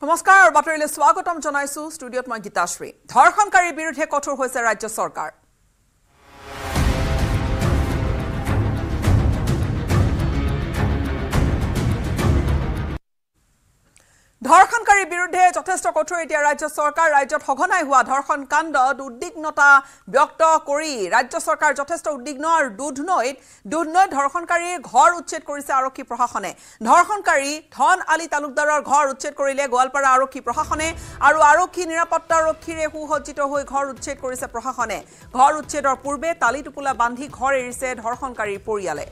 নমস্কাৰ বাতৰিলৈ স্বাগতম জনাইছো ষ্টুডিঅত মই গীতাশ্ৰী ধৰ্ষণকাৰীৰ বিৰুদ্ধে কঠোৰ হৈছে ৰাজ্য চৰকাৰ ধৰ্ষণকাৰীৰ বিৰুদ্ধে যথেষ্ট কঠোৰ এতিয়া ৰাজ্য চৰকাৰ ৰাজ্যত সঘনাই হোৱা ধৰ্ষণ কাণ্ডত উদ্বিগ্নতা ব্যক্ত কৰি ৰাজ্য চৰকাৰ যথেষ্ট উদ্বিগ্ন আৰু দুধনৈত ধৰ্ষণকাৰীৰ ঘৰ উচ্ছেদ কৰিছে আৰক্ষী প্ৰশাসনে ধৰ্ষণকাৰী ধন আলী তালুকদাৰৰ ঘৰ উচ্ছেদ কৰিলে গোৱালপাৰা আৰক্ষী প্ৰশাসনে আৰু আৰক্ষী নিৰাপত্তা ৰক্ষীৰে সুসজ্জিত হৈ ঘৰ উচ্ছেদ কৰিছে প্ৰশাসনে ঘৰ উচ্ছেদৰ পূৰ্বে তালি টুপুলা বান্ধি ঘৰ এৰিছে ধৰ্ষণকাৰীৰ পৰিয়ালে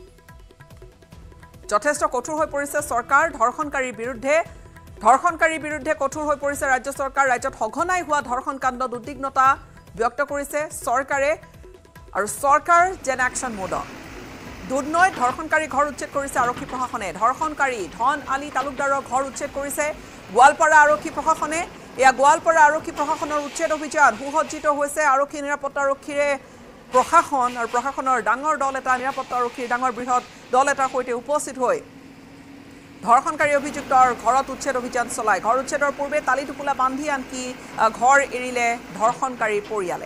যথেষ্ট কঠোৰ হৈ পৰিছে চৰকাৰ ধৰ্ষণকাৰীৰ বিৰুদ্ধে কঠোৰ হৈ পৰিছে ৰাজ্য চৰকাৰ ৰাজ্যত সঘনাই হোৱা ধৰ্ষণ কাণ্ডত উদ্বিগ্নতা ব্যক্ত কৰিছে চৰকাৰে আৰু চৰকাৰ জেন একশ্যন মোডত দুধনৈত ধৰ্ষণকাৰী ঘৰ উচ্ছেদ কৰিছে আৰক্ষী প্ৰশাসনে ধৰ্ষণকাৰী ধন আলী তালুকদাৰৰ ঘৰ উচ্ছেদ কৰিছে গোৱালপাৰা আৰক্ষী প্ৰশাসনে এয়া গোৱালপাৰা আৰক্ষী প্ৰশাসনৰ উচ্ছেদ অভিযান সুসজ্জিত হৈছে আৰক্ষী নিৰাপত্তা ৰক্ষীৰে প্ৰশাসন আৰু প্ৰশাসনৰ ডাঙৰ দল এটা নিৰাপত্তা ৰক্ষীৰ ডাঙৰ বৃহৎ দল এটাৰ সৈতে উপস্থিত হৈ ধৰ্ষণকাৰী অভিযুক্তৰ ঘৰত উচ্ছেদ অভিযান চলায় ঘৰ উচ্ছেদৰ পূৰ্বে তালি টুপুলা বান্ধি আনকি ঘৰ এৰিলে ধৰ্ষণকাৰীৰ পৰিয়ালে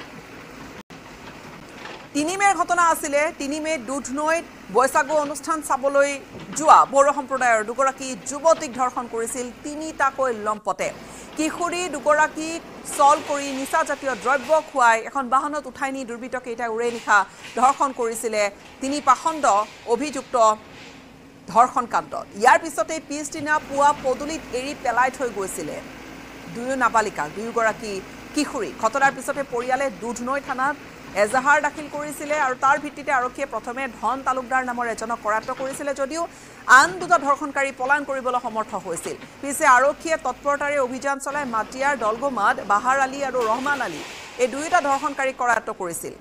৩ মেৰ ঘটনা আছিলে ৩ মেত দুধনৈত বৈশাগু অনুষ্ঠান চাবলৈ যোৱা বড়ো সম্প্ৰদায়ৰ দুগৰাকী যুৱতীক ধৰ্ষণ কৰিছিল ৩টাকৈ লম্পতে কিশোৰী দুগৰাকীক চল কৰি নিচাজাতীয় দ্ৰব্য খুৱাই এখন বাহনত উঠাই নি দুৰ্বৃত্তকেইটাই উৰে নিশা ধৰ্ষণ কৰিছিলে ৩ পাখণ্ড অভিযুক্ত ধৰ্ষণ কাণ্ডত ইয়াৰ পিছতে পিছদিনা পুৱা পদুলিত এৰি পেলাই থৈ গৈছিলে দুয়ো নাবালিকা দুয়োগৰাকী কিশোৰী ঘটনাৰ পিছতে পৰিয়ালে দুধনৈ থানাত এজাহাৰ দাখিল কৰিছিলে আৰু তাৰ ভিত্তিতে আৰক্ষীয়ে প্ৰথমে ধন তালুকদাৰ নামৰ এজনক কৰায়ত্ব কৰিছিলে যদিও আন দুটা ধৰ্ষণকাৰী পলায়ন কৰিবলৈ সমৰ্থ হৈছিল পিছে আৰক্ষীয়ে তৎপৰতাৰে অভিযান চলাই মাটিয়াৰ দলগোমাদ বাহাৰ আলী আৰু ৰহমান আলী এই দুয়োটা ধৰ্ষণকাৰীক কৰায়ত্ব কৰিছিল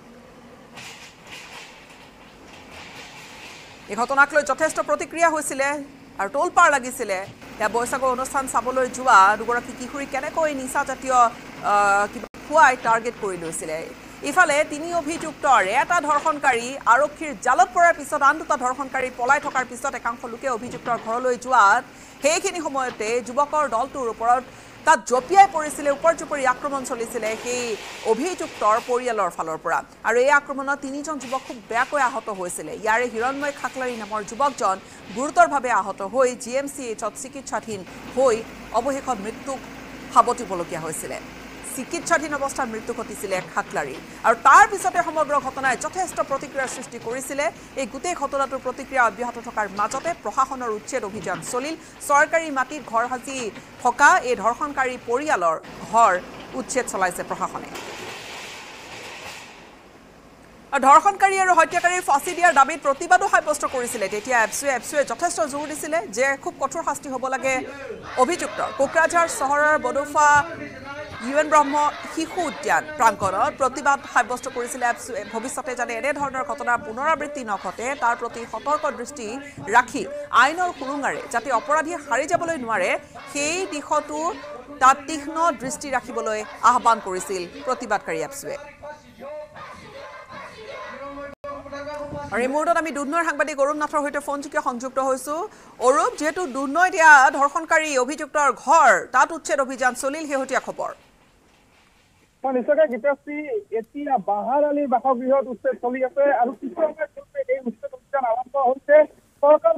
এই ঘটনাক লৈ যথেষ্ট প্ৰতিক্ৰিয়া হৈছিলে আৰু টোলপাৰ লাগিছিলে এয়া বৈশাগু অনুষ্ঠান চাবলৈ যোৱা দুগৰাকী কিশোৰী কেনেকৈ নিচাজাতীয় কিবা খুৱাই টাৰ্গেট কৰি লৈছিলে ইফালে ৩ অভিযুক্তৰ এটা ধৰ্ষণকাৰী আৰক্ষীৰ জালত পৰাৰ পিছত আন দুটা ধৰ্ষণকাৰী পলাই থকাৰ পিছত একাংশ লোকে অভিযুক্তৰ ঘৰলৈ যোৱাত সেইখিনি সময়তে যুৱকৰ দলটোৰ ওপৰত তাত জপিয়াই পৰিছিলে উপৰ্যুপৰি আক্ৰমণ চলিছিলে সেই অভিযুক্তৰ পৰিয়ালৰ ফালৰ পৰা আৰু এই আক্ৰমণত ৩জন যুৱক খুব বেয়াকৈ আহত হৈছিলে ইয়াৰে হিৰণময় খাকলাৰী নামৰ যুৱকজন গুৰুতৰভাৱে আহত হৈ GMCHত চিকিৎসাধীন হৈ অৱশেষত মৃত্যুক সাৱটিবলগীয়া হৈছিলে চিকিৎসাধীন অৱস্থাত মৃত্যু ঘটিছিলে খাকলাৰী আৰু তাৰ পিছতে সমগ্ৰ ঘটনাই যথেষ্ট প্ৰতিক্ৰিয়াৰ সৃষ্টি কৰিছিলে এই গোটেই ঘটনাটোৰ প্ৰতিক্ৰিয়া অব্যাহত থকাৰ মাজতে প্ৰশাসনৰ উচ্ছেদ অভিযান চলিল চৰকাৰী মাটিত ঘৰ সাজি থকা এই ধৰ্ষণকাৰী পৰিয়ালৰ ঘৰ উচ্ছেদ চলাইছে প্ৰশাসনে ধৰ্ষণকাৰী আৰু হত্যাকাৰীৰ ফাঁচি দিয়াৰ দাবীত প্ৰতিবাদো সাব্যস্ত কৰিছিলে তেতিয়া এপছুৱে যথেষ্ট জোৰ দিছিলে যে খুব কঠোৰ শাস্তি হ'ব লাগে অভিযুক্তৰ কোকৰাঝাৰ চহৰৰ বডোফা UN ব্ৰহ্ম শিশু উদ্যান প্ৰাংগণত প্ৰতিবাদ সাব্যস্ত কৰিছিলে ভৱিষ্যতে যাতে এনে ধৰণৰ ঘটনাৰ পুনৰাবৃত্তি নঘটে তাৰ প্ৰতি সতৰ্ক দৃষ্টি ৰাখি আইনৰ সুৰুঙাৰে যাতে অপৰাধী হাৰি যাবলৈ নোৱাৰে সেই দিশতো তাত তীক্ষ্ণ দৃষ্টি ৰাখিবলৈ আহ্বান কৰিছিল প্ৰতিবাদকাৰী এপছুৱে আৰু এই মুহূৰ্তত আমি দুধনৈৰ সাংবাদিক অৰূপ নাথৰ সৈতে ফোনযোগে সংযুক্ত হৈছোঁ অৰূপ যিহেতু দুধনৈত এতিয়া ধৰ্ষণকাৰী অভিযুক্তৰ ঘৰ তাত উচ্ছেদ অভিযান চলিল শেহতীয়া খবৰ নিশ্চয়কৈ গীতাশ্ৰী এতিয়া বাহাৰ আলীৰ বাসগৃহত উচ্ছেদ চলি আছে আৰু কিছু সময়ৰ পূৰ্বে এই উচ্ছেদ অভিযান আৰম্ভ হৈছে চৰকাৰ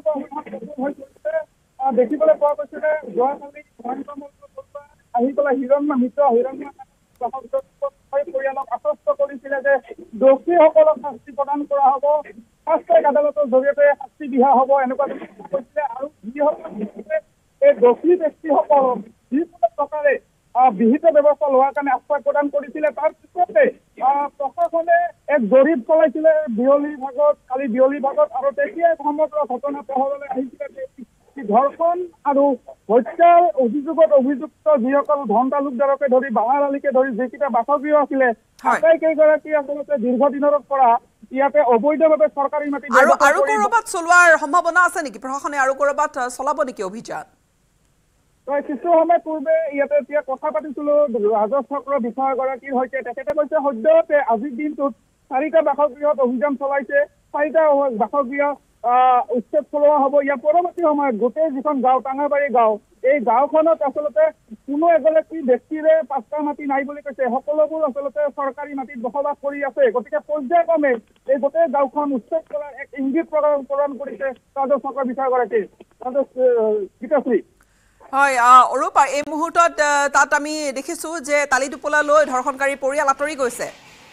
দেখিবলৈ পোৱা গৈছে যে যোৱাকালি আহি পেলাই হিৰণময় পৰিয়ালক আশ্বস্ত কৰিছিলে যে দোষীসকলক শাস্তি প্ৰদান কৰা হ'ব ফাষ্ট ট্ৰেক আদালতৰ জৰিয়তে শাস্তি দিয়া হ'ব এনেকুৱা কৈছিলে আৰু যিসকল এই দোষী ব্যক্তিসকলক যিকোনো প্ৰকাৰে বিহিত ব্যৱস্থা লোৱাৰ কাৰণে আশ্বাস প্ৰদান কৰিছিলে তাৰ পিছতে প্ৰশাসনে এক জৰীপ চলাইছিলে কালি বিয়লি ভাগত আৰু তেতিয়াই সমগ্ৰ ঘটনা পোহৰলৈ আহিছিলে ধৰ্ষণ আৰু হত্যাৰ অভিযোগত অভিযুক্ত যিসকল ধন তালুকদাৰকে ধৰি বাহাৰ আলীকে ধৰি যিকেইটা বাসগৃহ আছিলে আটাইকেইগৰাকী আচলতে দীৰ্ঘদিনৰ পৰা ইয়াতে অবৈধভাৱে চৰকাৰী মাটি আৰু ক'ৰবাত চলোৱাৰ সম্ভাৱনা আছে নেকি প্ৰশাসনে আৰু ক'ৰবাত চলাব নেকি অভিযান কিছু সময় পূৰ্বে ইয়াতে এতিয়া কথা পাতিছিলো ৰাজচক্ৰৰ বিষয়াগৰাকীৰ সৈতে তেখেতে কৈছে সদ্যহতে আজিৰ দিনটোত 4টা বাসগৃহত অভিযান চলাইছে 4টা বাসগৃহ উচ্ছেদ চলোৱা হ'ব। ইয়াৰ পৰৱৰ্তী সময়ত গোটেই যিখন গাঁও টাঙাবাৰী গাঁও, এই গাঁওখনত আচলতে কোনো এগৰাকী ব্যক্তিৰে পাঁচটা মাটি নাই বুলি কৈছে। সকলোবোৰ আচলতে চৰকাৰী মাটিত বসবাস কৰি আছে। গতিকে পৰ্যায়ক্ৰমে এই গোটেই গাঁওখন উচ্ছেদ কৰাৰ এক ইংগিত প্ৰদান কৰিছে ৰাজহ চক্ৰ বিষয়াগৰাকী। গীতাশ্ৰী। হয় অৰূপ, এই মুহূৰ্তত তাত আমি দেখিছোঁ যে তালিটোপোলালৈ ধৰ্ষণকাৰী পৰিয়াল আঁতৰি গৈছে।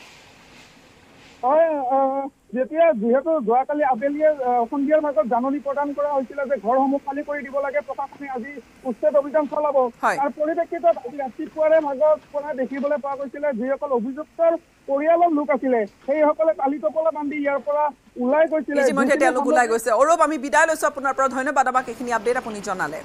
হয়, যিহেতু যোৱাকালি আবেলিয়ে সন্ধিয়াৰ ভাগত জাননী প্ৰদান কৰা হৈছিলে যে ঘৰসমূহ খালী কৰি দিব লাগে, প্ৰশাসনে আজি উচ্ছেদ অভিযান চলাব। তাৰ পৰিপ্ৰেক্ষিতত আজি ৰাতিপুৱাৰে ভাগত পৰা দেখিবলৈ পোৱা গৈছিলে যিসকল অভিযুক্তৰ পৰিয়ালৰ লোক আছিলে সেইসকলে তালিটোপোলা বান্ধি ইয়াৰ পৰা ওলাই গৈছিলে। ইতিমধ্যে তেওঁলোক ওলাই গৈছে। অৰূপ, আমি বিদায় লৈছোঁ আপোনাৰ পৰা। ধন্যবাদ আমাক এইখিনি আপডেট আপুনি জনালে।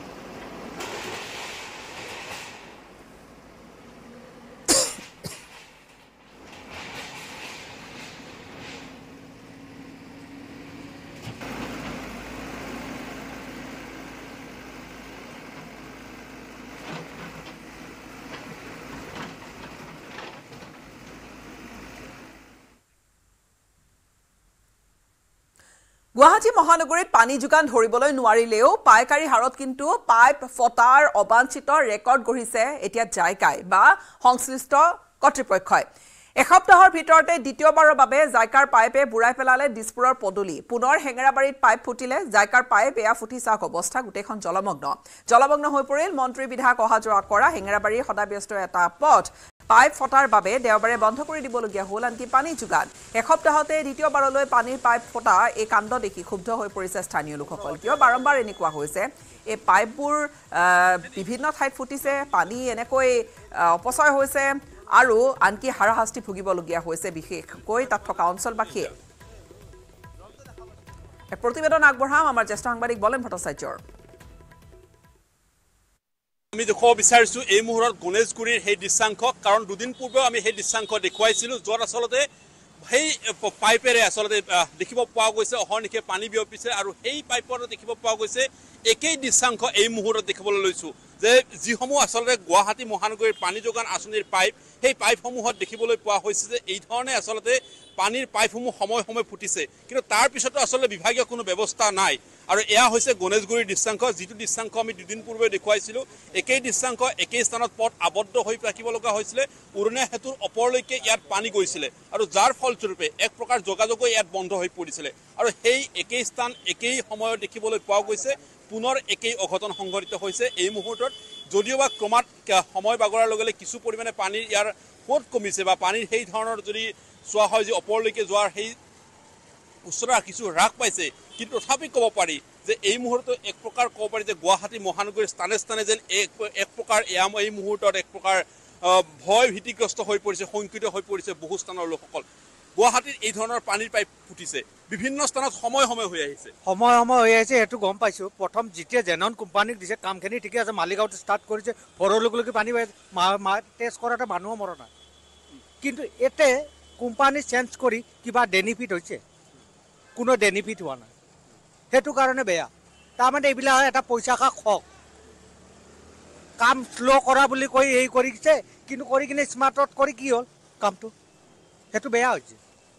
গুৱাহাটী মহানগৰীত পানী যোগান ধৰিবলৈ নোৱাৰিলেও পাইকাৰী হাৰত কিন্তু পাইপ ফটাৰ অবাঞ্ছিত ৰেকৰ্ড গঢ়িছে এতিয়া জাইকাই বা সংশ্লিষ্ট কৰ্তৃপক্ষই। এসপ্তাহৰ ভিতৰতে দ্বিতীয়বাৰৰ বাবে জাইকাৰ পাইপে বুঢ়াই পেলালে দিছপুৰৰ পদূলি। পুনৰ হেঙেৰাবাৰীত পাইপ ফুটিলে জাইকাৰ পাইপ। এয়া ফুটি চাওক অৱস্থা, গোটেইখন জলমগ্ন হৈ পৰিল। মন্ত্ৰী বিধায়ক অহা যোৱা কৰা হেঙেৰাবাৰীৰ সদাব্যস্ত এটা পথ পাইপ ফটাৰ বাবে দেওবাৰে বন্ধ কৰি দিবলগীয়া হ'ল আনকি পানী যোগান। এসপ্তাহতে দ্বিতীয়বাৰলৈ পানীৰ পাইপ ফটা এই কাণ্ড দেখি ক্ষুব্ধ হৈ পৰিছে স্থানীয় লোকসকল। কিয় বাৰম্বাৰ এনেকুৱা হৈছে? এই পাইপবোৰ বিভিন্ন ঠাইত ফুটিছে, পানী এনেকৈ অপচয় হৈছে আৰু আনকি হাৰাশাস্তি ভুগিবলগীয়া হৈছে বিশেষকৈ তাত থকা অঞ্চলবাসীয়ে। প্ৰতিবেদন আগবঢ়াম আমাৰ জ্যেষ্ঠ সাংবাদিক বলেন ভট্টাচাৰ্যৰ। আমি দেখুৱাব বিচাৰিছোঁ এই মুহূৰ্তত গণেশগুৰিৰ সেই দৃশ্যাংশ, কাৰণ দুদিন পূৰ্বেও আমি সেই দৃশ্যাংশ দেখুৱাইছিলোঁ য'ত আচলতে সেই পাইপেৰে আচলতে দেখিব পোৱা গৈছে অহৰ্নিশে পানী বিয়পিছে আৰু সেই পাইপত দেখিব পোৱা গৈছে একেই দৃশ্যাংশ এই মুহূৰ্তত দেখিবলৈ লৈছোঁ যে যিসমূহ আচলতে গুৱাহাটী মহানগৰীৰ পানী যোগান আঁচনিৰ পাইপ, সেই পাইপসমূহত দেখিবলৈ পোৱা হৈছে যে এই ধৰণে আচলতে পানীৰ পাইপসমূহ সময়ে সময়ে ফুটিছে, কিন্তু তাৰ পিছতো আচলতে বিভাগীয় কোনো ব্যৱস্থা নাই। আৰু এয়া হৈছে গণেশগুৰিৰ দৃশ্যাংশ, যিটো দৃশ্যাংশ আমি দুদিন পূৰ্বে দেখুৱাইছিলোঁ। একেই দৃশ্যাংশ, একেই স্থানত পথ আবদ্ধ হৈ ৰাখিব লগা হৈছিলে। উৰণীয়া সেতুৰ ওপৰলৈকে ইয়াত পানী গৈছিলে আৰু যাৰ ফলস্বৰূপে এক প্ৰকাৰ যোগাযোগো ইয়াত বন্ধ হৈ পৰিছিলে। আৰু সেই একেই স্থান একেই সময়ত দেখিবলৈ পোৱা গৈছে। পুনৰ একেই অঘটন সংঘটিত হৈছে এই মুহূৰ্তত। যদিওবা ক্ৰমাৎ সময় বাগৰাৰ লগে লগে কিছু পৰিমাণে পানীৰ ইয়াৰ সোঁত কমিছে বা পানীৰ সেই ধৰণৰ যদি চোৱা হয় যে ওপৰলৈকে যোৱাৰ সেই উচ্চতা কিছু হ্ৰাস পাইছে, কিন্তু তথাপি ক'ব পাৰি যে এই মুহূৰ্তত এক প্ৰকাৰ ক'ব পাৰি যে গুৱাহাটী মহানগৰীৰ স্থানে স্থানে যেন এক প্ৰকাৰ এই মুহূৰ্তত এক প্ৰকাৰ ভয় ভীতিগ্ৰস্ত হৈ পৰিছে, শংকিত হৈ পৰিছে বহু স্থানৰ লোকসকল। গুৱাহাটীত এই ধৰণৰ পানীৰ পাইপ ফুটিছে, বিভিন্ন স্থানত সময়ে সময়ে হৈ আহিছে সেইটো গম পাইছোঁ। প্ৰথম যেতিয়া জেনন কোম্পানীক দিছে কামখিনি ঠিকে আছে, মালিগাঁৱত ষ্টাৰ্ট কৰিছে, ঘৰলৈকে পানী পাই টেষ্ট কৰাতে মানুহো মৰা নাই। কিন্তু এতে কোম্পানী চেঞ্জ কৰি কিবা বেনিফিট হৈছে? কোনো বেনিফিট হোৱা নাই, সেইটো কাৰণে বেয়া। তাৰমানে এইবিলাক এটা পইচা খা খক, কাম শ্ল' কৰা বুলি কৈ এই কৰিছে, কিন্তু কৰি কিনে স্মাৰ্টত কৰি কি হ'ল কামটো, সেইটো বেয়া হৈছে।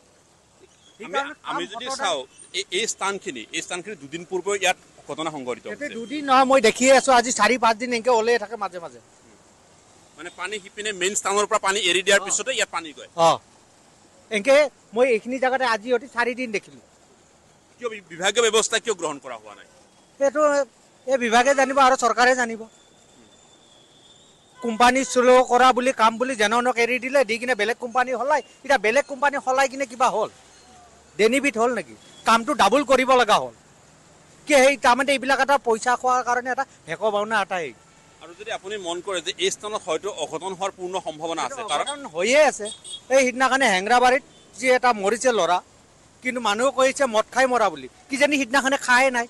আমি যদি চাওঁ এই স্থানখিনি দুদিন পূৰ্বে ইয়াত ঘটনা সংঘটিত হৈছে। দুদিন নহয়, মই দেখিয়ে আছো আজি 4-5 দিন এনেকে ওলাই থাকে মাজে মাজে। মানে পানী সিপিনে মেইন স্থানৰ পৰা পানী এৰি দিয়াৰ পিছতে ইয়াত পানী গৈ এনেকে মই এইখিনি জেগাতে আজি অতি 4 দিন দেখিলোঁ। কিয় বিভাগীয় ব্যৱস্থা কিয় গ্ৰহণ কৰা হোৱা নাই? সেইটো এই বিভাগে জানিব আৰু চৰকাৰে জানিব। কোম্পানী শ্ল' কৰা বুলি কাম বুলি জেননক এৰি দিলে, দি কিনে বেলেগ কোম্পানী সলাই, এতিয়া বেলেগ কোম্পানী সলাই কিনে কিবা হ'ল বেনিফিট হ'ল নেকি? কামটো ডাবল কৰিব লগা হ'ল কি? সেই তাৰমানে এইবিলাক এটা পইচা খোৱাৰ কাৰণে এটা ভেক ভাওনা এটাই। আৰু যদি আপুনি মন কৰে যে এই স্থানত হয়তো অঘটন হোৱাৰ পূৰ্ণ সম্ভাৱনা আছে, কাৰণ হৈয়ে আছে। এই সিদিনাখনে হেঙেৰাবাৰীত যি এটা মৰিছে ল'ৰা, কিন্তু মানুহে কৈছে মদ খাই মৰা বুলি, কিজানি সিদিনাখনে খাই নাই।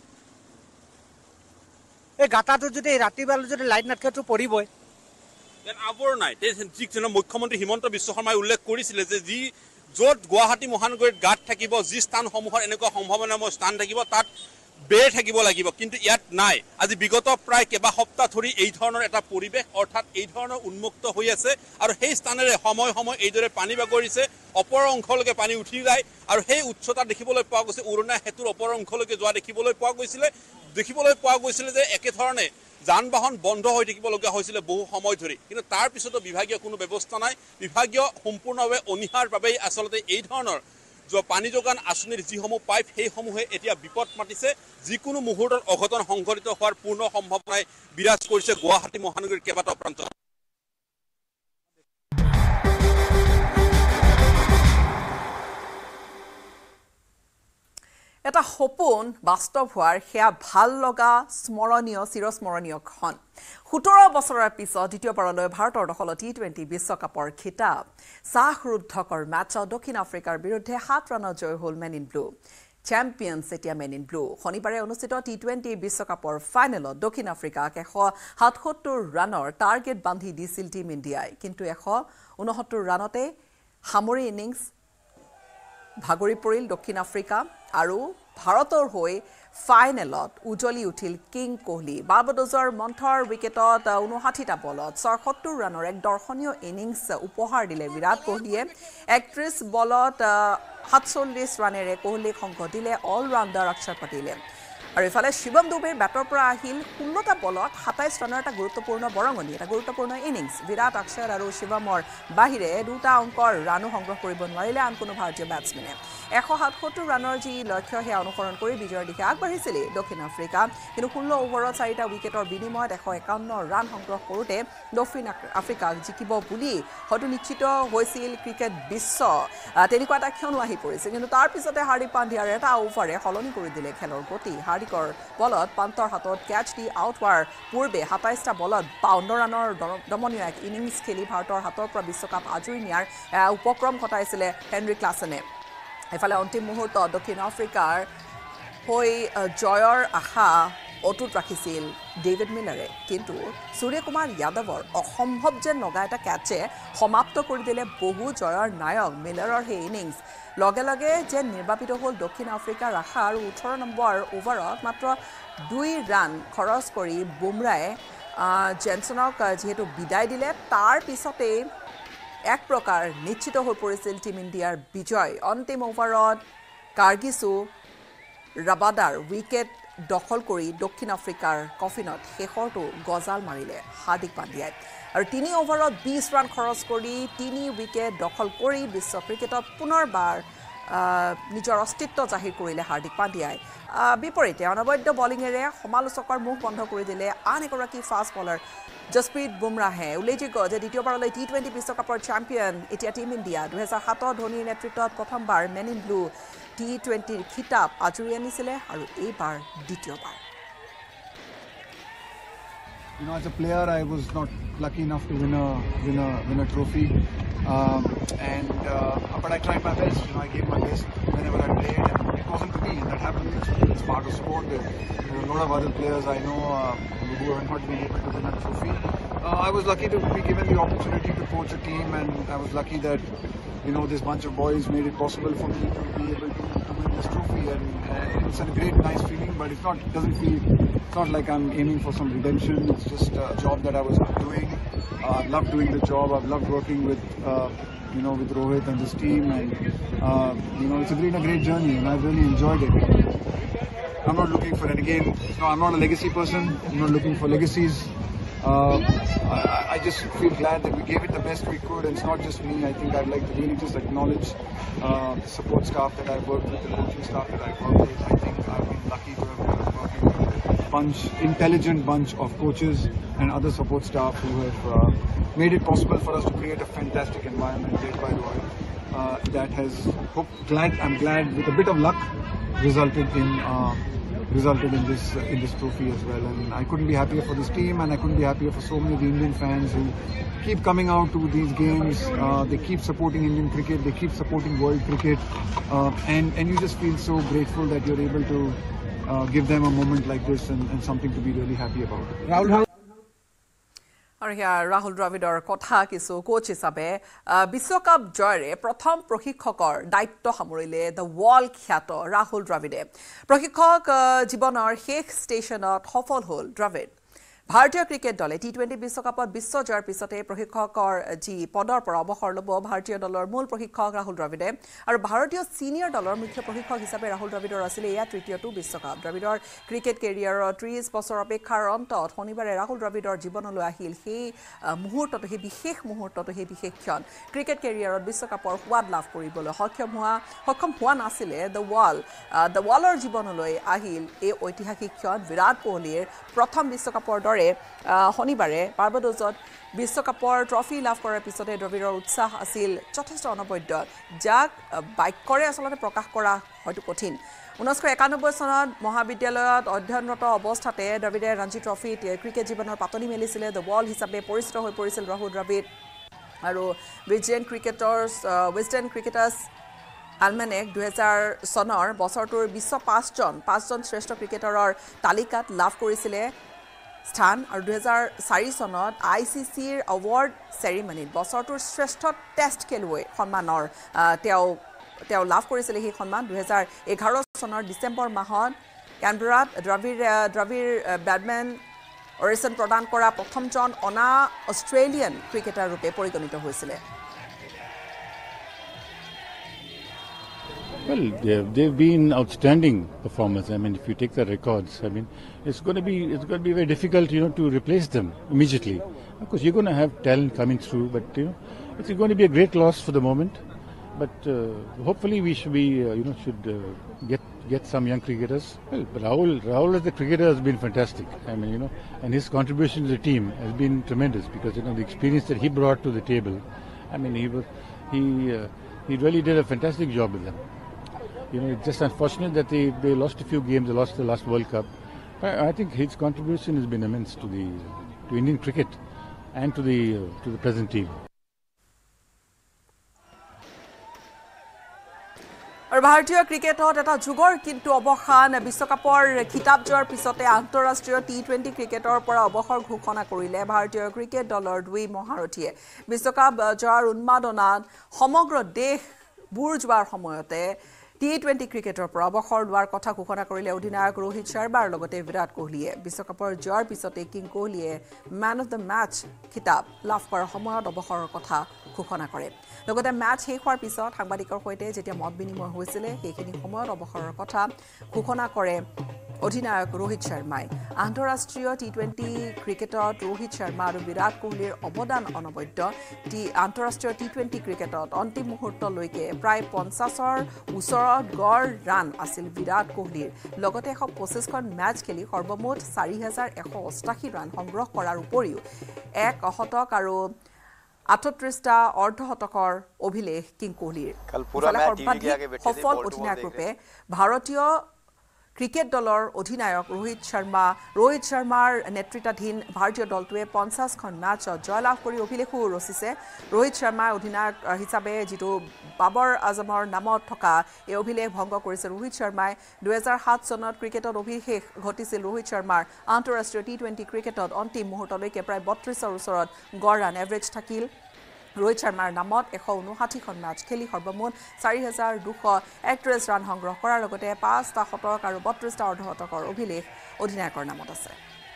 এই গাঁতাটো যদি ৰাতিপুৱালৈ যদি লাইট নাথাকেতো পৰিবই। আৱৰ নাই। যিজনে মুখ্যমন্ত্ৰী হিমন্ত বিশ্ব শৰ্মাই উল্লেখ কৰিছিলে যে য'ত গুৱাহাটী মহানগৰীত গাঁত থাকিব, যি স্থানসমূহৰ এনেকুৱা সম্ভাৱনাময় স্থান থাকিব, তাত বেৰ থাকিব লাগিব, কিন্তু ইয়াত নাই। আজি বিগত প্ৰায় কেইবা সপ্তাহ ধৰি এই ধৰণৰ এটা পৰিৱেশ, অৰ্থাৎ এই ধৰণৰ উন্মুক্ত হৈ আছে আৰু সেই স্থানেৰে সময়ে সময়ে এইদৰে পানী বাগৰিছে। অপৰ অংশলৈকে পানী উঠি যায় আৰু সেই উচ্চতা দেখিবলৈ পোৱা গৈছে উৰণা হেতুৰ অপৰ অংশলৈকে যোৱা দেখিবলৈ পোৱা গৈছিলে যে একেধৰণে যান বাহন বন্ধ হৈ থাকিবলগীয়া হৈছিলে বহু সময় ধৰি কিন্তু তাৰ পিছতো বিভাগীয় কোনো ব্যৱস্থা নাই বিভাগীয় সম্পূৰ্ণভাৱে অনিহাৰ বাবেই আচলতে এই ধৰণৰ পানী যোগান আঁচনিৰ যিসমূহ পাইপ সেইসমূহে এতিয়া বিপদ মাতিছে যিকোনো মুহূৰ্তত অঘটন সংঘটিত হোৱাৰ পূৰ্ণ সম্ভাৱনাই বিৰাজ কৰিছে গুৱাহাটী মহানগৰীৰ কেইবাটাও প্ৰান্তত এটা সপোন বাস্তৱ হোৱাৰ সেয়া ভাল লগা চিৰস্মৰণীয় ক্ষণ 17 বছৰৰ পিছত দ্বিতীয়বাৰলৈ ভাৰতৰ দখলত টি20 বিশ্বকাপৰ খিতাপ চাহৰুদ্ধকৰ মেচত দক্ষিণ আফ্ৰিকাৰ বিৰুদ্ধে 7 ৰানত জয় হ'ল মেন ইন ব্লু চেম্পিয়নছ এতিয়া মেন ইন ব্লু শনিবাৰে অনুষ্ঠিত টি20 বিশ্বকাপৰ ফাইনেলত দক্ষিণ আফ্ৰিকাক 177 ৰানৰ টাৰ্গেট বান্ধি দিছিল টিম ইণ্ডিয়াই কিন্তু 169 ৰানতে সামৰি ইনিংছ ভাগৰি পৰিল দক্ষিণ আফ্ৰিকা আৰু ভাৰতৰ হৈ ফাইনেলত উজলি উঠিল কিং কোহলি বাৰবাডোজৰ মন্থৰ উইকেটত 59টা বলত 76 ৰানৰ এক দৰ্শনীয় ইনিংছ উপহাৰ দিলে বিৰাট কোহলিয়ে 31 বলত 47 ৰানেৰে কোহলিক সংগ দিলে অলৰাউণ্ডাৰ অক্ষৰ পাটিলে আৰু ইফালে শিৱম দুবেৰ বেটৰ পৰা আহিল 16টা বলত 27 ৰানৰ এটা গুৰুত্বপূৰ্ণ বৰঙণি এটা গুৰুত্বপূৰ্ণ ইনিংছ বিৰাট অক্ষৰ আৰু শিৱমৰ বাহিৰে দুটা অংকৰ ৰানো সংগ্ৰহ কৰিব নোৱাৰিলে আন কোনো ভাৰতীয় বেটছমেনে 177 ৰানৰ যি লক্ষ্য সেয়া অনুসৰণ কৰি বিজয়ৰ দিশে আগবাঢ়িছিল দক্ষিণ আফ্ৰিকা কিন্তু 16 অভাৰত 4টা উইকেটৰ বিনিময়ত 151 ৰান সংগ্ৰহ কৰোঁতে দক্ষিণ আফ্ৰিকাক জিকিব বুলি হয়তো নিশ্চিত হৈছিল ক্ৰিকেট বিশ্ব তেনেকুৱা এটা ক্ষণো আহি পৰিছিল কিন্তু তাৰ পিছতে হাৰ্দিক পাণ্ডিয়াৰ এটা অভাৰে সলনি কৰি দিলে খেলৰ গতি হাৰ্দিকৰ বলত পান্তৰ হাতত কেচ দি আউট হোৱাৰ পূৰ্বে 27টা বলত 52 ৰানৰ দমনীয় এক ইনিংছ খেলি ভাৰতৰ হাতৰ পৰা বিশ্বকাপ আজৰি নিয়াৰ উপক্ৰম ঘটাইছিলে হেনৰি ক্লাছেনে এফালে অন্তিম মুহূৰ্তত দক্ষিণ আফ্ৰিকাৰ হৈ জয়ৰ আশা অটুট ৰাখিছিল ডেভিড মিলাৰে কিন্তু সূৰ্যকুমাৰ যাদৱৰ অসম্ভৱ যেন লগা এটা কেটছে সমাপ্ত কৰি দিলে বহু জয়ৰ নায়ক মিলাৰৰ সেই ইনিংছ লগে লগে যে নিৰ্বাপিত হ'ল দক্ষিণ আফ্ৰিকাৰ আশা আৰু 18 নম্বৰ অভাৰত মাত্ৰ 2 ৰান খৰচ কৰি বুমৰায়ে জেনছনক যিহেতু বিদায় দিলে তাৰ পিছতেই এক প্ৰকাৰ নিশ্চিত হৈ পৰিছিল টিম ইণ্ডিয়াৰ বিজয় অন্তিম অভাৰত কাৰ্গিছু ৰাবাদাৰ উইকেট দখল কৰি দক্ষিণ আফ্ৰিকাৰ কফিনত শেষৰটো গজাল মাৰিলে হাৰ্দিক পাণ্ডিয়াই আৰু 3 অভাৰত 20 ৰান খৰচ কৰি 3 উইকেট দখল কৰি বিশ্ব ক্ৰিকেটত পুনৰবাৰ নিজৰ অস্তিত্ব জাহিৰ কৰিলে হাৰ্দিক পাণ্ডিয়াই বিপৰীতে অনবদ্য বলিঙেৰে সমালোচকৰ মুখ বন্ধ কৰি দিলে আন এগৰাকী ফাষ্ট বলাৰ জসপ্ৰীত বুমৰাহে উল্লেখযোগ্য যে দ্বিতীয়বাৰলৈ টি20 বিশ্বকাপৰ চেম্পিয়ন এতিয়া টিম ইণ্ডিয়া 2007 ধোনীৰ নেতৃত্বত প্ৰথমবাৰ মেন ইন ব্লু টি20ৰ খিতাপ আজৰি আনিছিলে আৰু এইবাৰ দ্বিতীয়বাৰ You know, as a player, I was not lucky enough to win a trophy, but I tried my best. You know, I gave my best whenever I played, and it wasn't to me. That happens. It's part of sport. There are a lot of other players I know who have not been able to win a trophy. I was lucky to be given the opportunity to coach a team, and I was lucky that this bunch of boys made it possible for me to be able to win this trophy, and it's a great, nice feeling. But it's not like I'm aiming for some redemption. It's just a job that I was doing. I've loved doing the job. I've loved working with with Rohit and this team, and it's been a great journey, and I've really enjoyed it. I'm not looking for it again. No, I'm not a legacy person. I'm not looking for legacies. I just feel glad that we gave it the best we could, and it's not just me. I think I'd like to really just acknowledge the support staff that I've worked with, the coaching staff that I've worked with. I think I've been lucky to have been working with a intelligent bunch of coaches and other support staff who have made it possible for us to create a fantastic environment led by Rohit that has, I'm glad, with a bit of luck, resulted in this trophy as well. And I couldn't be happier for this team, and I couldn't be happier for so many of the Indian fans who keep coming out to these games. They keep supporting Indian cricket, they keep supporting world cricket, and you just feel so grateful that you're able to give them a moment like this and something to be really happy about. আৰু হিয়া ৰাহুল দ্ৰাবিডৰ কথা কিছু কোচ হিচাপে বিশ্বকাপ জয়ৰে প্ৰথম প্ৰশিক্ষকৰ দায়িত্ব সামৰিলে দ্য ৱৰ্ল্ড খ্যাত ৰাহুল দ্ৰাবিডে প্ৰশিক্ষক জীৱনৰ শেষ ষ্টেচনত সফল হ'ল দ্ৰাবিড ভাৰতীয় ক্ৰিকেট দলে টি20 বিশ্বকাপত বিশ্ব জয়ৰ পিছতে প্ৰশিক্ষকৰ যি পদৰ পৰা অৱসৰ ল'ব ভাৰতীয় দলৰ মূল প্ৰশিক্ষক ৰাহুল দ্ৰাবিড়ে আৰু ভাৰতীয় সিনিয়ৰ দলৰ মুখ্য প্ৰশিক্ষক হিচাপে ৰাহুল দ্ৰাবিড়ৰ আছিল এয়া তৃতীয়টো বিশ্বকাপ দ্ৰাবিড়ৰ ক্ৰিকেট কেৰিয়াৰৰ 30 বছৰ অপেক্ষাৰ অন্তত শনিবাৰে ৰাহুল দ্ৰাবিড়ৰ জীৱনলৈ আহিল সেই মুহূৰ্তটো সেই বিশেষ মুহূৰ্তটো সেই বিশেষ ক্ষণ ক্ৰিকেট কেৰিয়াৰত বিশ্বকাপৰ সোৱাদ লাভ কৰিবলৈ সক্ষম হোৱা নাছিলে দ্য ৱালৰ জীৱনলৈ আহিল এই ঐতিহাসিক ক্ষণ বিৰাট কোহলিৰ প্ৰথম বিশ্বকাপৰ দৰে শনিবাৰে বাৰ্বাডোছত বিশ্বকাপৰ ট্ৰফি লাভ কৰাৰ পিছতে দ্ৰাবিড়ৰ উৎসাহ আছিল যথেষ্ট অনবদ্য যাক বাক্যৰে আচলতে প্ৰকাশ কৰা হয়তো কঠিন 1991 চনত মহাবিদ্যালয়ত অধ্যয়নৰত অৱস্থাতে দ্ৰাবিড়ে ৰঞ্জী ট্ৰফিত ক্ৰিকেট জীৱনৰ পাতনি মেলিছিলে দ্য ৱাল হিচাপে পৰিচিত হৈ পৰিছিল ৰাহুল দ্ৰাবিড় আৰু ৱেষ্টাৰ্ণ ক্ৰিকেটাৰ্ছ আলমেনেক 2000 চনৰ বছৰটোৰ বিশ্ব পাঁচজন শ্ৰেষ্ঠ ক্ৰিকেটাৰৰ তালিকাত লাভ কৰিছিলে স্থান আৰু 2004 চনত ICCৰ এৱাৰ্ড চেৰিমনিত বছৰটোৰ শ্ৰেষ্ঠ টেষ্ট খেলুৱৈ সন্মানৰ তেওঁ লাভ কৰিছিলে সেই সন্মান 2011 চনৰ ডিচেম্বৰ মাহত কেনবেৰাত দ্ৰাবিড় বেডমেন অৰিছন প্ৰদান কৰা প্ৰথমজন অষ্ট্ৰেলিয়ান ক্ৰিকেটাৰ ৰূপে পৰিগণিত হৈছিলে Well, they've been outstanding performers. I mean, if you take the records, I mean, it's going to be very difficult, to replace them immediately. Of course, you're going to have talent coming through, but it's going to be a great loss for the moment. But hopefully, we should be, get some young cricketers. Well, Rahul as the cricketer has been fantastic. I mean, and his contribution to the team has been tremendous because the experience that he brought to the table. I mean, he really did a fantastic job with them. It's just unfortunate that they lost a few games. They lost the last World Cup. But I think his contribution has been immense to Indian cricket and to the present team. আৰু ভাৰতীয় ক্ৰিকেটত এটা যুগৰ কিন্তু অৱসান বিশ্বকাপৰ খিতাপ জয়ৰ পিছতে আন্তঃৰাষ্ট্ৰীয় টি20 ক্ৰিকেটৰ পৰা অৱসৰ ঘোষণা কৰিলে ভাৰতীয় ক্ৰিকেট দলৰ দুই মহাৰথীয়ে বিশ্বকাপ জয়ৰ উন্মাদনাত সমগ্ৰ দেশ বুৰ যোৱাৰ সময়তে টি20 ক্ৰিকেটৰ পৰা অৱসৰ লোৱাৰ কথা ঘোষণা কৰিলে অধিনায়ক ৰোহিত শৰ্মাৰ লগতে বিৰাট কোহলিয়ে বিশ্বকাপৰ জয়ৰ পিছতে কিং কোহলিয়ে মেন অফ দ্য মেচ খিতাপ লাভ কৰাৰ সময়ত অৱসৰৰ কথা ঘোষণা কৰে লগতে মেচ শেষ হোৱাৰ পিছত সাংবাদিকৰ সৈতে যেতিয়া মত বিনিময় হৈছিলে সেইখিনি সময়ত অৱসৰৰ কথা ঘোষণা কৰে অধিনায়ক ৰোহিত শৰ্মাই আন্তঃৰাষ্ট্ৰীয় টি20 ক্ৰিকেটত ৰোহিত শৰ্মা আৰু বিৰাট কোহলিৰ অৱদান অনবদ্য আন্তঃৰাষ্ট্ৰীয় টি20 ক্ৰিকেটত অন্তিম মুহূৰ্তলৈকে প্ৰায় 50ৰ ওচৰত গড় ৰান আছিল বিৰাট কোহলিৰ লগতে 125খন মেচ খেলি সৰ্বমুঠ 4188 ৰান সংগ্ৰহ কৰাৰ উপৰিও এক শতক আৰু 38টা অৰ্ধশতকৰ অভিলেখ কিং কোহলিৰ সফল অধিনায়ক ৰূপে ভাৰতীয় ক্ৰিকেট দলৰ অধিনায়ক ৰোহিত শৰ্মাৰ নেতৃত্বাধীন ভাৰতীয় দলটোৱে 50খন মেচত জয়লাভ কৰি অভিলেখো ৰচিছে ৰোহিত শৰ্মা অধিনায়ক হিচাপে যিটো বাবৰ আজমৰ নামত থকা এই অভিলেখ ভংগ কৰিছে ৰোহিত শৰ্মাই 2007 চনত ক্ৰিকেটত অভিষেক ঘটিছিল ৰোহিত শৰ্মাৰ আন্তঃৰাষ্ট্ৰীয় টি20 ক্ৰিকেটত অন্তিম মুহূৰ্তলৈকে প্ৰায় 32ৰ ওচৰত গড় ৰান এভাৰেজ থাকিল ৰোহিত শৰ্মাৰ নামত 159খন মেচ খেলি সৰ্বমুঠ 4231 ৰান সংগ্ৰহ কৰাৰ লগতে 5টা শতক আৰু 32টা অৰ্ধশতকৰ অভিলেখ অধিনায়কৰ নামত আছে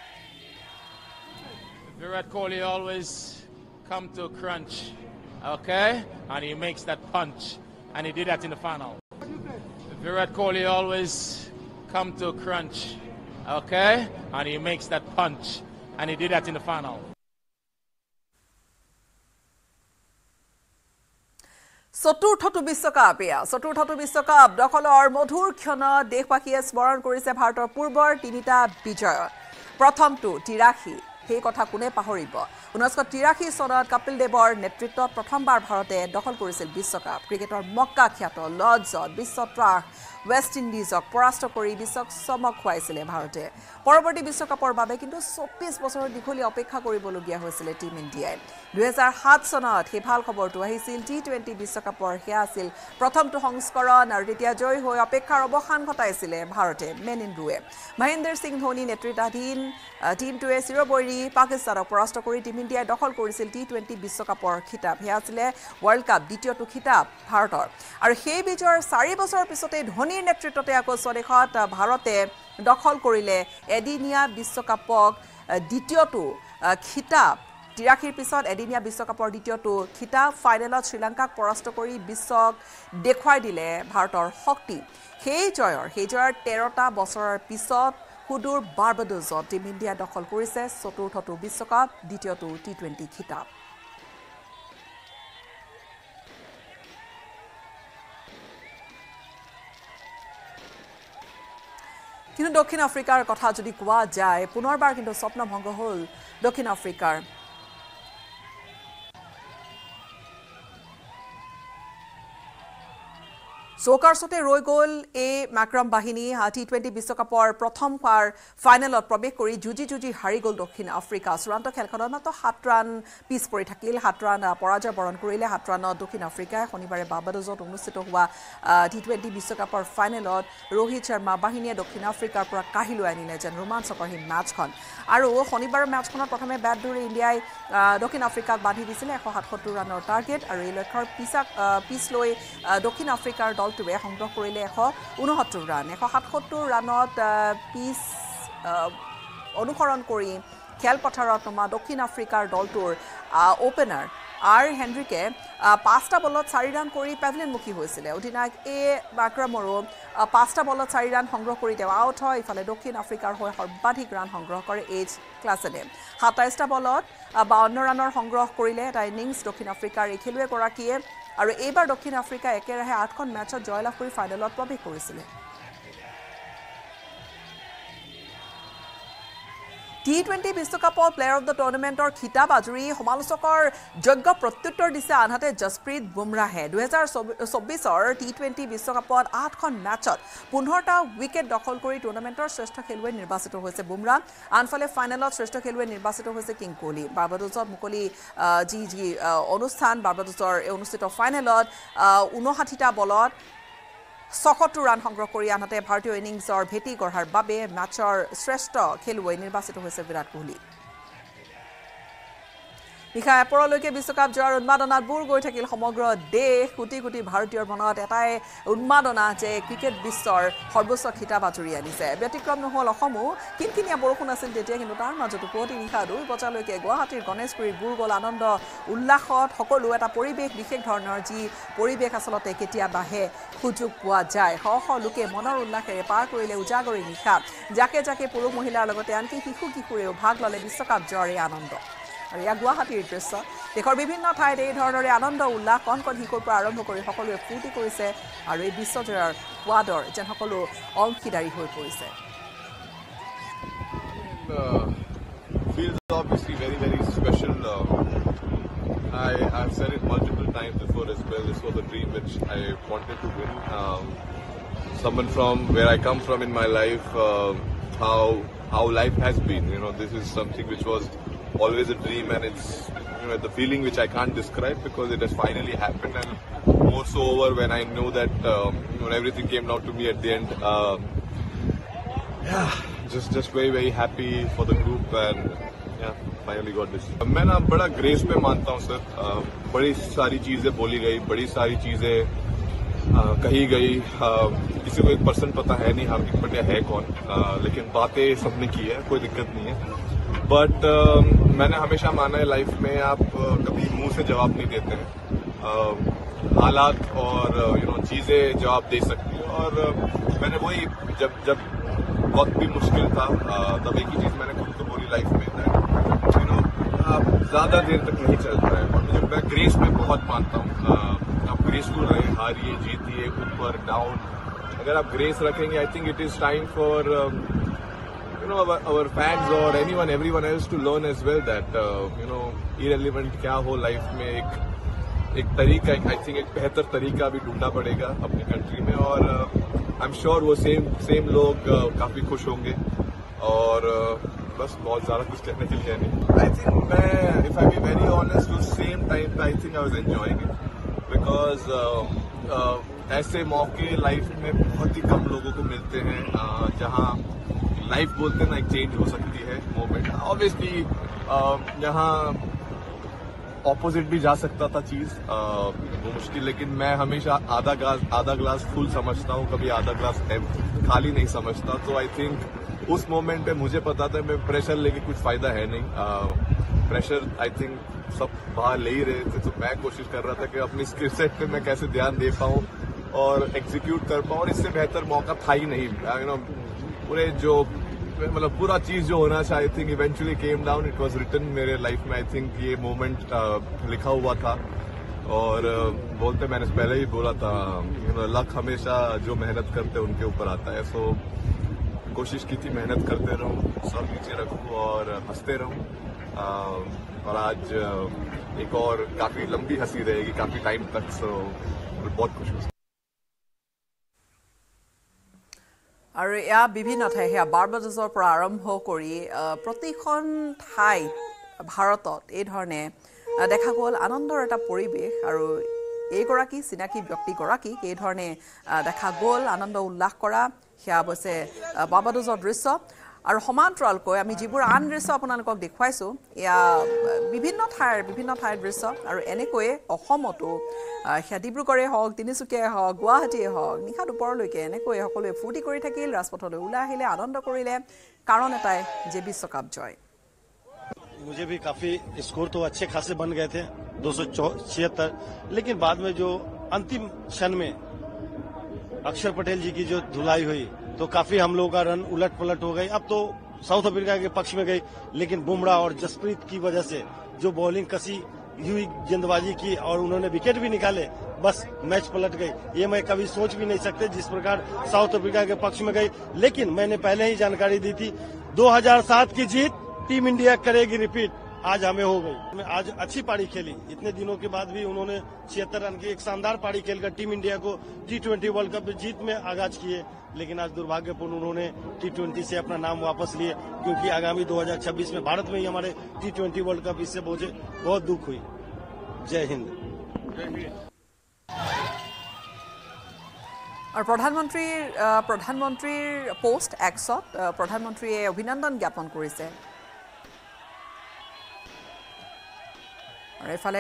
Virat Kohli always come to crunch, okay? And he makes that punch, and he did that in the final. Virat Kohli always come to crunch, okay? And he makes that punch, and he did that in the final. চতুৰ্থটো বিশ্বকাপ দখলৰ মধুৰ ক্ষণত দেশবাসীয়ে স্মৰণ কৰিছে ভাৰতৰ পূৰ্বৰ তিনিটা বিজয় প্ৰথমটো 83 সেই কথা কোনে পাহৰিব 1983 চনত কপিল দেৱৰ নেতৃত্বত প্ৰথমবাৰ ভাৰতে দখল কৰিছিল বিশ্বকাপ ক্ৰিকেটৰ মক্কা খ্যাত লৰ্ডছত বিশ্বত্ৰাস ৱেষ্ট ইণ্ডিজক পৰাস্ত কৰি বিশ্বক চমক খুৱাইছিলে ভাৰতে পৰৱৰ্তী বিশ্বকাপৰ বাবে কিন্তু 24 বছৰৰ দীঘলীয়া অপেক্ষা কৰিবলগীয়া হৈছিল টিম ইণ্ডিয়াই 2007 চনত সেই ভাল খবৰটো আহিছিল টি20 বিশ্বকাপৰ সেয়া আছিল প্ৰথমটো সংস্কৰণ আৰু তেতিয়া জয় হৈ অপেক্ষাৰ অৱসান ঘটাইছিলে ভাৰতে মেন ইন ব্লুৱে মহেন্দ্ৰ সিং ধোনী নেতৃত্বাধীন টিমটোৱে চিৰবৈৰী পাকিস্তানক পৰাস্ত কৰি টিম ইণ্ডিয়াই দখল কৰিছিল টি20 বিশ্বকাপৰ খিতাপ সেয়া আছিলে ৱৰ্ল্ড কাপ দ্বিতীয়টো খিতাপ ভাৰতৰ আৰু সেই বিজয়ৰ 4 বছৰৰ পিছতে ধোনীৰ নেতৃত্বতে আকৌ স্বদেশত ভাৰতে দখল কৰিলে এদিনীয়া বিশ্বকাপক দ্বিতীয়টো খিতাপ 83 পিছত এদিনীয়া বিশ্বকাপৰ দ্বিতীয়টো খিতাপ ফাইনেলত শ্ৰীলংকাক পৰাস্ত কৰি বিশ্বক দেখুৱাই দিলে ভাৰতৰ শক্তি সেই জয়ৰ 13টা বছৰৰ পিছত সুদূৰ বাৰ্বাডোছত টিম ইণ্ডিয়া দখল কৰিছে চতুৰ্থটো বিশ্বকাপ দ্বিতীয়টো টি20 খিতাপ কিন্তু দক্ষিণ আফ্ৰিকাৰ কথা যদি কোৱা যায় পুনৰবাৰ কিন্তু স্বপ্নভংগ হ'ল দক্ষিণ আফ্ৰিকাৰ চৌকাৰছতে ৰৈ গ'ল এই মাক্ৰাম বাহিনী টি20 বিশ্বকাপৰ প্ৰথমবাৰ ফাইনেলত প্ৰৱেশ কৰি যুঁজি হাৰি গ'ল দক্ষিণ আফ্ৰিকা চূড়ান্ত খেলখনত মাত্ৰ 7 ৰান পিছ পৰি থাকিল 7 ৰান পৰাজয় বৰণ কৰিলে 7 ৰানত দক্ষিণ আফ্ৰিকাই শনিবাৰে বাৰ্বাডোছত অনুষ্ঠিত হোৱা টি20 বিশ্বকাপৰ ফাইনেলত ৰোহিত শৰ্মা বাহিনীয়ে দক্ষিণ আফ্ৰিকাৰ পৰা কাঢ়ি লৈ আনিলে যেন ৰোমাঞ্চকৰ সেই মেচখন আৰু শনিবাৰৰ মেচখনত প্ৰথমে বেট ধৰি ইণ্ডিয়াই দক্ষিণ আফ্ৰিকাক বান্ধি দিছিলে 177 ৰানৰ টাৰ্গেট আৰু এই লক্ষ্যৰ পিছ লৈ দক্ষিণ আফ্ৰিকাৰ দলটোৱে সংগ্ৰহ কৰিলে 169 ৰান 177 ৰানত পিছ অনুসৰণ কৰি খেলপথাৰত নমা দক্ষিণ আফ্ৰিকাৰ দলটোৰ ওপেনাৰ আৰ হেনৰিকে 5টা বলত 4 ৰান কৰি পেভিলিয়নমুখী হৈছিলে অধিনায়ক এ মাক্ৰামৰো 5টা বলত 4 ৰান সংগ্ৰহ কৰি তেওঁ আউট হয় ইফালে দক্ষিণ আফ্ৰিকাৰ হৈ সৰ্বাধিক ৰান সংগ্ৰহ কৰে এইচ ক্লাছেনে 27টা বলত 52 ৰানৰ সংগ্ৰহ কৰিলে এটা ইনিংছ দক্ষিণ আফ্ৰিকাৰ এই খেলুৱৈগৰাকীয়ে আৰু এইবাৰ দক্ষিণ আফ্ৰিকা একেৰাহে 8খন মেচত জয়লাভ কৰি ফাইনেলত প্ৰৱেশ কৰিছিলে টি20 বিশ্বকাপত প্লেয়াৰ অফ দ্য টুৰ্নামেণ্টৰ খিতাপ আজৰি সমালোচকৰ যোগ্য প্ৰত্যুত্তৰ দিছে আনহাতে জসপ্ৰীত বুমৰাহে 2024ৰ টি20 বিশ্বকাপত 8খন মেচত 15টা উইকেট দখল কৰি টুৰ্নামেণ্টৰ শ্ৰেষ্ঠ খেলুৱৈ নিৰ্বাচিত হৈছে বুমৰা আনফালে ফাইনেলত শ্ৰেষ্ঠ খেলুৱৈ নিৰ্বাচিত হৈছে কিং কোহলি বাৰ্বাডোছত মুকলি যি অনুষ্ঠান বাৰ্বাডোছৰ অনুষ্ঠিত ফাইনেলত 59টা বলত 76 ৰান সংগ্ৰহ কৰি আনহাতে ভাৰতীয় ইনিংছৰ ভেটি গঢ়াৰ বাবে মেচৰ শ্ৰেষ্ঠ খেলুৱৈ নিৰ্বাচিত হৈছে বিৰাট কোহলি নিশা এপৰলৈকে বিশ্বকাপ জয়ৰ উন্মাদনাত বুৰ গৈ থাকিল সমগ্ৰ দেশ কোটি কোটি ভাৰতীয়ৰ মনত এটাই উন্মাদনা যে ক্ৰিকেট বিশ্বৰ সৰ্বোচ্চ খিতাপ আজৰি আনিছে ব্যতিক্ৰম নহল অসমো কিনকিনীয়া বৰষুণ আছিল তেতিয়া কিন্তু তাৰ মাজতো পুৱতি নিশা 2 বজালৈকে গুৱাহাটীৰ গণেশগুৰিৰ বুৰ গ'ল আনন্দ উল্লাসত সকলো এটা পৰিৱেশ বিশেষ ধৰণৰ যি পৰিৱেশ আচলতে কেতিয়াবাহে সুযোগ পোৱা যায় শ লোকে মনৰ উল্লাসেৰে পাৰ কৰিলে উজাগৰি নিশা যাকে পুৰুষ মহিলাৰ লগতে আনকি শিশু কিশোৰেও ভাগ ল'লে বিশ্বকাপ জয়ৰ এই আনন্দ আৰু ইয়া গুৱাহাটীৰ দৃশ্য দেশৰ বিভিন্ন ঠাইত এই ধৰণৰে আনন্দ উল্লাস কণ শিশুৰ পৰা আৰম্ভ কৰি সকলোৱে ফূৰ্তি কৰিছে আৰু এই বিশ্বজয়ৰ সোৱাদৰ যেন সকলো অংশীদাৰী হৈ পৰিছে Feels obviously very, very special. I've said it multiple times before as well. This was a dream which I wanted to win. Someone from where I come from in my life, how life has been. You know, this is something which was always a dream, and it's the feeling which I can't describe because it has finally happened, and more so over when I know that everything came down to me at the end. Just very, very happy for the group, and finally got this. मैं ना बड़ा grace में मानता हूँ sir बड़ी सारी चीजें बोली गई बड़ी सारी चीजें कही गई किसी को 1% पता है नहीं हार्दिक पांड्या है कौन लेकिन बातें सबने की है कोई दिक्कत नहीं है बट मैंने हमेशा माना है लाइफ में आप कभी मुंह से जवाब नहीं देते हैं हालात और चीजें जवाब दे सकती हैं और मैंने वही जब वक्त भी मुश्किल था तब एक ही चीज मैंने खुद को बोली लाइफ में आप ज्यादा देर तक नहीं चल पाए और मैं ग्रेस में बहुत मानता हूँ आप ग्रेसफुल रहे हारिए जीतिए ऊपर डाउन अगर आप ग्रेस रखेंगे I think it is time for our fans or everyone else to learn as well that irrelevant क्या हो लाइफ में एक तरीका आई थिंक एक बेहतर तरीका भी ढूंढना पड़ेगा अपनी कंट्री में और आई एम श्योर वो सेम लोग काफी खुश होंगे और बस बहुत ज्यादा कुछ कहने के लिए नहीं आई थिंक मैं if I be very honest उस सेम टाइम पे I think I was enjoying it because ऐसे मौके लाइफ में बहुत ही कम लोगों को मिलते हैं जहाँ लाइफ बोलते हैं ना एक चेंज हो सकती है मोमेंट ऑब्वियसली यहाँ ऑपोजिट भी जा सकता था चीज वो मुश्किल लेकिन मैं हमेशा आधा ग्लास फुल समझता हूँ कभी आधा ग्लास खाली नहीं समझता तो आई थिंक उस मोमेंट पे मुझे पता था मैं प्रेशर लेके कुछ फायदा है नहीं। प्रेशर आई थिंक सब बाहर ले ही रहे थे, तो मैं कोशिश कर रहा था कि अपनी स्किल सेट पे मैं कैसे ध्यान दे पाऊँ और एग्जीक्यूट कर पाऊँ, और इससे बेहतर मौका था ही नहीं। पूरे जो मतलब पूरा चीज जो होना चाहिए, I think eventually came down, it was written मेरे लाइफ में। आई थिंक ये मोमेंट लिखा हुआ था, और बोलते मैंने पहले ही बोला था, लक हमेशा जो मेहनत करते हैं उनके ऊपर आता है। सो कोशिश की थी मेहनत करते रहूं, सब नीचे रखूं और हंसते रहूं, और आज एक और काफी लंबी हंसी रहेगी काफी टाइम तक। सो बहुत खुश हूँ। और या विभिन्न ठाई सेया बार्बाडोसर पर आरम्भ करी प्रतिखन ठाई भारतत এই ধৰণে দেখা গ'ল আনন্দৰ এটা পৰিৱেশ, আৰু এইগৰাকী চিনাকি ব্যক্তিগৰাকীক এই ধৰণে দেখা গ'ল আনন্দ উল্লাস কৰা। সেয়া অৱশ্যে বাৰ্বাডোছৰ দৃশ্য, আৰু সমান্তৰালকৈ আমি যিবোৰ আন দৃশ্য আপোনালোকক দেখুৱাইছোঁ এয়া বিভিন্ন ঠাইৰ দৃশ্য। আৰু এনেকৈয়ে অসমতো সেয়া ডিব্ৰুগড়ে হওক, তিনিচুকীয়াই হওক, গুৱাহাটীয়ে হওক, নিশা দুপৰলৈকে এনেকৈ সকলোৱে ফূৰ্তি কৰি থাকিল, ৰাজপথলৈ ওলাই আহিলে, আনন্দ কৰিলে, কাৰণ এটাই যে বিশ্বকাপ জয়। मुझे भी काफी स्कोर तो अच्छे खासे बन गए थे 276, लेकिन बाद में जो अंतिम क्षण में अक्षर पटेल जी की जो धुलाई हुई तो काफी हम लोगों का रन उलट पलट हो गई। अब तो साउथ अफ्रीका के पक्ष में गई, लेकिन बुमराह और जसप्रीत की वजह से जो बॉलिंग कसी हुई, गेंदबाजी की, और उन्होंने विकेट भी निकाले, बस मैच पलट गई। ये मैं कभी सोच भी नहीं सकते जिस प्रकार साउथ अफ्रीका के पक्ष में गई। लेकिन मैंने पहले ही जानकारी दी थी 2007 की जीत टीम इंडिया करेगी रिपीट, आज हमें हो गई। आज अच्छी पारी खेली, इतने दिनों के बाद भी उन्होंने 76 रन की एक शानदार पारी खेलकर टीम इंडिया को T20 वर्ल्ड कप में जीत में आगाज किए। लेकिन आज दुर्भाग्यपूर्ण उन्होंने T20 से अपना नाम वापस लिए, क्योंकि आगामी 2026 में भारत में ही हमारे T20 वर्ल्ड कप इससे बहुत दुख हुई। जय हिंद। और प्रधानमंत्रीर पोस्ट एक्सत प्रधानमंत्रीये अभिनंदन ज्ञापन करिছে। और एफाले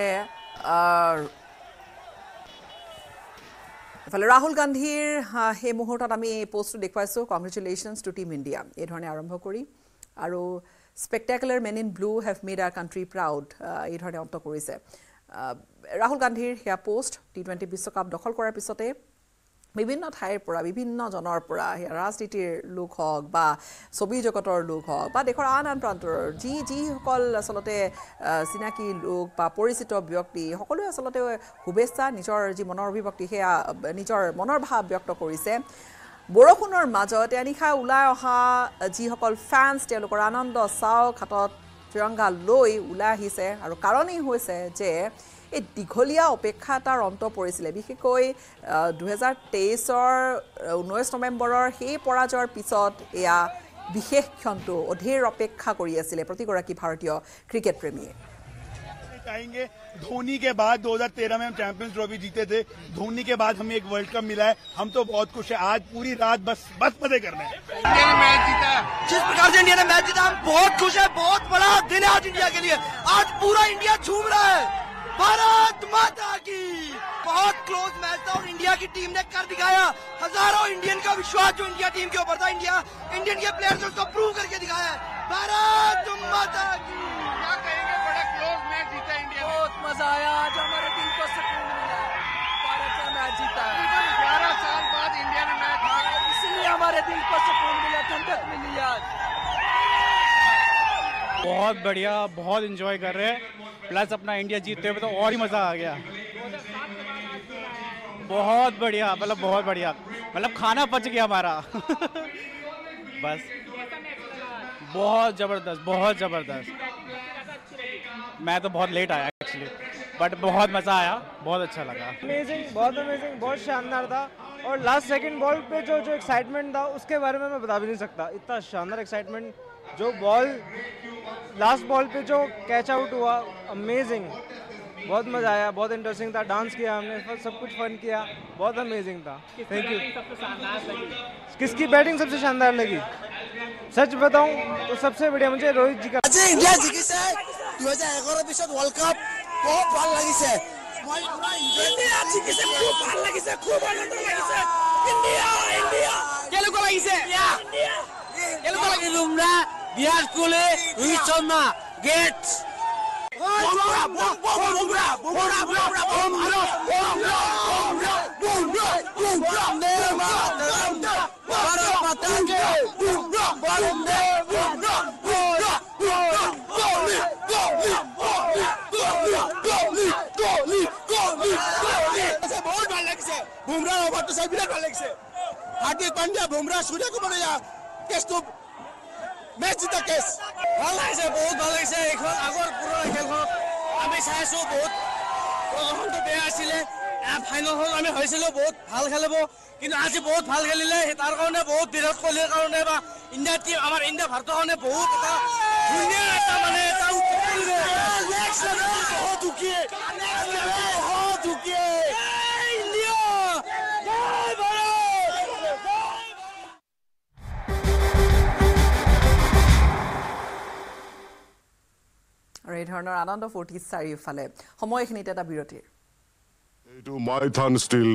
राहुल गांधीर हे मुहूर्तत आमी पोस्ट देखुवाइছো, कंग्रेचुलेशन्स टू टीम इंडिया এই ধৰণে আৰম্ভ কৰি, আৰু spectacular men in blue have made our country proud এই ধৰণে অন্ত কৰিছে। ৰাহুল গান্ধীৰ হেয়া পোষ্ট T20 বিশ্বকাপ দখল কৰাৰ পিছতে বিভিন্ন ঠাইৰ পৰা বিভিন্ন জনৰ পৰা ৰাজনীতিৰ লোক হওক বা ছবি জগতৰ লোক হওক বা দেশৰ আন প্ৰান্তৰ যিসকল আচলতে চিনাকি লোক বা পৰিচিত ব্যক্তি সকলোৱে আচলতে শুভেচ্ছা নিজৰ যি মনৰ অভিব্যক্তি সেয়া নিজৰ মনৰ ভাৱ ব্যক্ত কৰিছে। বৰষুণৰ মাজত এনিশা ওলাই অহা যিসকল ফেন্স তেওঁলোকৰ আনন্দ চাওক, হাতত তিৰংগা লৈ ওলাই আহিছে, আৰু কাৰণেই হৈছে যে এই দীঘলীয়া অপেক্ষা তাৰ অন্ত পৰিছিলে। বিশেষকৈ 2023-ৰ 19 নৱেম্বৰৰ সেই পৰাজয়ৰ পিছত এয়া বিশেষ ক্ষণটো অধীৰ অপেক্ষা কৰি আছিলে প্ৰতিগৰাকী ভাৰতীয় ক্ৰিকেট প্ৰেমীয়ে। चाहेंगे धोनी के बाद 2013 में हम चैंपियंस ट्रॉफी जीते थे, धोनी के बाद हमें एक वर्ल्ड कप मिला है, हम तो बहुत खुश है। आज पूरी रात बस मजे करना है। इंडिया ने मैच जीता, जिस प्रकार से इंडिया ने मैच जीता हम बहुत खुश है। बहुत बड़ा दिन है आज इंडिया के लिए, आज पूरा इंडिया झूम रहा है। भारत माता की, बहुत क्लोज मैच था और इंडिया की टीम ने कर दिखाया। हजारों इंडियन का विश्वास जो इंडिया टीम के ऊपर था, इंडियन के प्लेयर्स ने उसको प्रूव करके दिखाया है। भारत माता की। क्या कहेंगे, बड़ा क्लोज मैच जीता इंडिया, बहुत मजा आया। आज हमारे दिल को सुकून मिला, भारत ने मैच जीता है। 11 साल बाद इंडिया ने मैच जीता, इसलिए हमारे दिल को सुकून मिला, ठंडक मिली आज। बहुत बढ़िया, बहुत एंजॉय कर रहे हैं, प्लस अपना इंडिया जीतते हुए तो और ही मजा आ गया। बहुत बढ़िया, मतलब बहुत बढ़िया, मतलब खाना पच गया हमारा। बस बहुत जबरदस्त। मैं तो बहुत लेट आया एक्चुअली, बट बहुत मजा आया, बहुत अच्छा लगा। अमेजिंग, बहुत शानदार था। और लास्ट सेकंड बॉल पे जो एक्साइटमेंट था उसके बारे में मैं बता भी नहीं सकता। इतना शानदार एक्साइटमेंट, जो बॉल लास्ट बॉल पे जो कैच आउट हुआ, अमेजिंग, बहुत मजा आया, बहुत इंटरेस्टिंग था। डांस किया हमने, सब कुछ फन किया, बहुत अमेजिंग था। Thank you. किसकी बैटिंग सबसे शानदार लगी? सच बताऊं तो सबसे बढ़िया मुझे रोहित जी का। इंडिया জিকিছে 2011 পিছত ওয়ার্ল্ড কাপ, বহুত ভাল লাগিছে। ইন্ডিয়া জিকিছে, খুব ভাল লাগিছে, খুব আনন্দ লাগিছে। ইন্ডিয়া কেনেকুৱা লাগিছে? কেনেকুৱা লাগিল বুমৰা বিৰাট কোহলি ৰোহিত শৰ্মা গেটছ बहुत ভাল লাগিছে বুমৰা ওভাৰটো চাই বিৰাট ভাল লাগিছে হাৰ্দিক পাণ্ডিয়া বুমৰা সূৰ্য কুমাৰ কেছটো মেচ জিতা কেছ ভাল লাগিছে বহুত ভাল লাগিছে এইখন আগৰ পুৰণা খেলখনত আমি চাইছো বহুত প্ৰদৰ্শনটো বেয়া আছিলে ফাইনেল হল আমি ভাবিছিলো বহুত ভাল খেলিব কিন্তু আজি বহুত ভাল খেলিলে তাৰ কাৰণে বহুত বিৰাট কোহলিৰ কাৰণে বা ইণ্ডিয়া টিম আমাৰ ইণ্ডিয়া ভাৰতৰ কাৰণে বহুত এটা ধুনীয়া এটা মানে এটা বহুত দুখিয়ে ইণ্ডিয়া জয় ভাৰত আৰু এই ধৰণৰ আনন্দ ফূৰ্তি চাৰিওফালে সময়খিনিত এটা বিৰতিৰ To Maithan Steel